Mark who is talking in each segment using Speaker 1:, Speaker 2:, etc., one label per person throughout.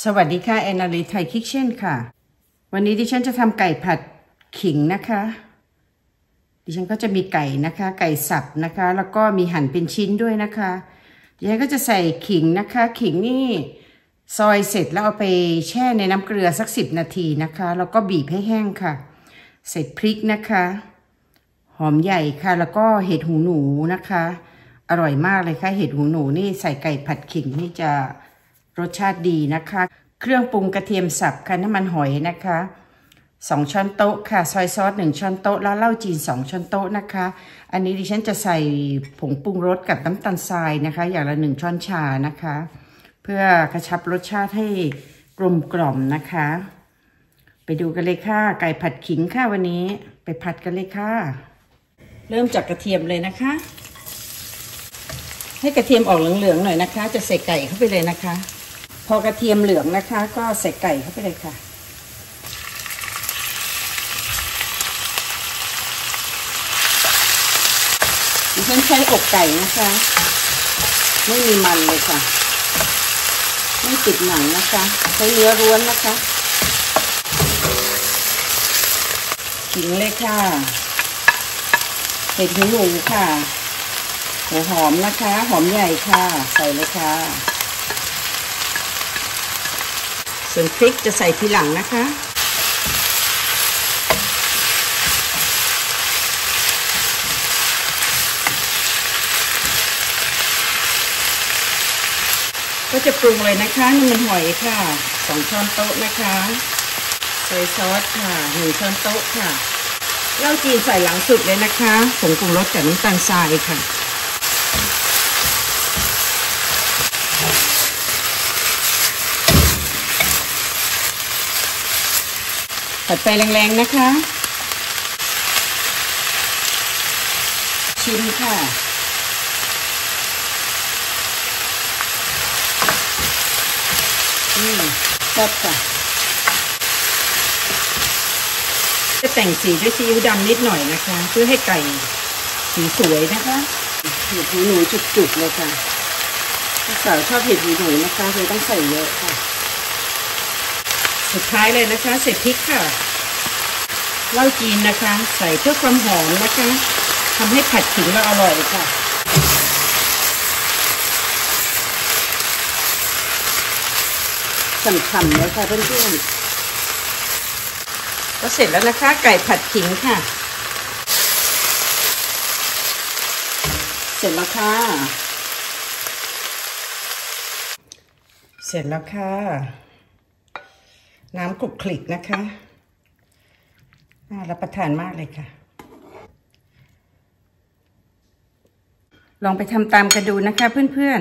Speaker 1: สวัสดีค่ะแอนนาลีไทยคิทเช่นค่ะวันนี้ดิฉันจะทำไก่ผัดขิงนะคะดิฉันก็จะมีไก่นะคะไก่สับนะคะแล้วก็มีหั่นเป็นชิ้นด้วยนะคะดิฉันก็จะใส่ขิงนะคะขิงนี่ซอยเสร็จแล้วเอาไปแช่ในน้ำเกลือสัก10 นาทีนะคะแล้วก็บีบให้แห้งค่ะใส่พริกนะคะหอมใหญ่ค่ะแล้วก็เห็ดหูหนูนะคะอร่อยมากเลยค่ะเห็ดหูหนูนี่ใส่ไก่ผัดขิงนี่จะรสชาติดีนะคะเครื่องปรุงกระเทียมสับค่ะน้ำมันหอยนะคะ2 ช้อนโต๊ะค่ะซอยซอส1 ช้อนโต๊ะแล้วเหล้าจีน2 ช้อนโต๊ะนะคะอันนี้ดิฉันจะใส่ผงปรุงรสกับน้ำตาลทรายนะคะอย่างละ1 ช้อนชานะคะเพื่อกระชับรสชาติให้กลมกล่อมนะคะไปดูกันเลยค่ะไก่ผัดขิงค่ะวันนี้ไปผัดกันเลยค่ะเริ่มจากกระเทียมเลยนะคะให้กระเทียมออกเหลืองๆหน่อยนะคะจะใส่ไก่เข้าไปเลยนะคะพอกระเทียมเหลืองนะคะก็ใส่ไก่เข้าไปเลยค่ะดิฉันใช้อกไก่นะคะไม่มีมันเลยค่ะไม่ติดหนังนะคะใช้เนื้อล้วนนะคะขิงเลยค่ะเห็ดหูหนูค่ะหัวหอมนะคะหอมใหญ่ค่ะใส่เลยค่ะส่วนพริกจะใส่ทีหลังนะคะก็จะปรุงเลยนะคะน้ำมันหอยค่ะ2 ช้อนโต๊ะนะคะใส่ซอสค่ะ1 ช้อนโต๊ะค่ะเหล้าจีนใส่หลังสุดเลยนะคะผงปรุงรสกับน้ำตาลทรายค่ะผัดไฟแรงๆนะคะชิมค่ะชอบค่ะจะแต่งสีด้วยซีอิ๊วดำนิดหน่อยนะคะเพื่อให้ไก่สีสวยนะคะเห็ดหูหนูจุกๆเลยค่ะลูกสาวชอบเห็ดหูหนูนะคะเลยต้องใส่เยอะค่ะสุดท้ายเลยนะคะใส่พริกค่ะเหล้าจีนนะคะใส่เพื่อความหอมนะคะทำให้ผัดขิงเราอร่อยค่ะฉ่ำๆเลยค่ะเพื่อนๆก็เสร็จแล้วนะคะไก่ผัดขิงค่ะเสร็จแล้วค่ะเสร็จแล้วค่ะน้ำกรุบกริบนะคะน่ารับประทานมากเลยค่ะลองไปทำตามกันดูนะคะเพื่อน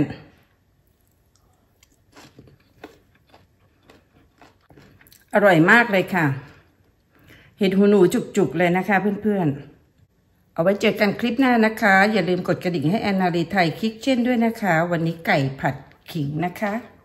Speaker 1: ๆอร่อยมากเลยค่ะเห็ดหูหนูจุกๆเลยนะคะเพื่อนๆเอาไว้เจอกันคลิปหน้านะคะอย่าลืมกดกระดิ่งให้แอนนาลีไทยคิทเช่นด้วยนะคะวันนี้ไก่ผัดขิงนะคะ